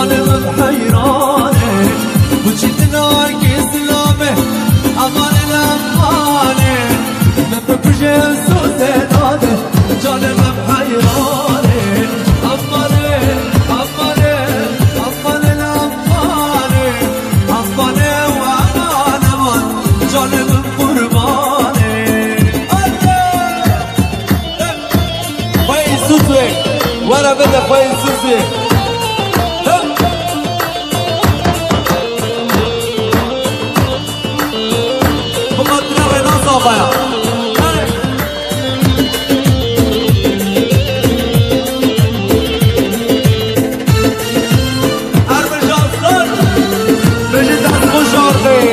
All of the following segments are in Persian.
جانم حیرانه بچیدنا که اسلامه امان الامانه من بکشه سوزه داده جانم حیرانه امانه امانه امان الامانه امانه و امان امان جانم قربانه پای سوزه ورا بده پای سوزه Baya. Ermeşanslar Reji'den bu şarkı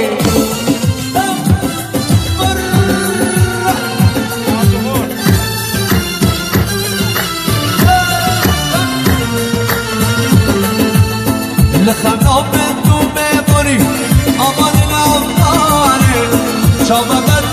لخمنا من تو میموری امان الافغانی شابت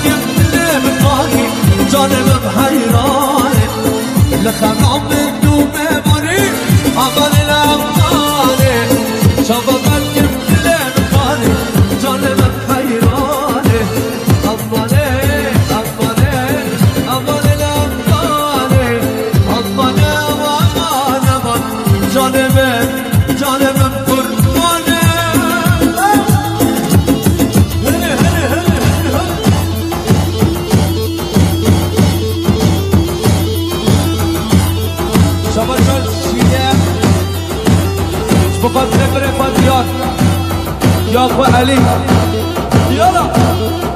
جانم حیرانه لخمام من دو میماری امان الامانه شبابت که دل میخوانه جانم حیرانه امانه امانه امان الامانه امانه و امان امان جانم قربانه شباشان شیده بخواد ببره فاتیان یا خو علی یالا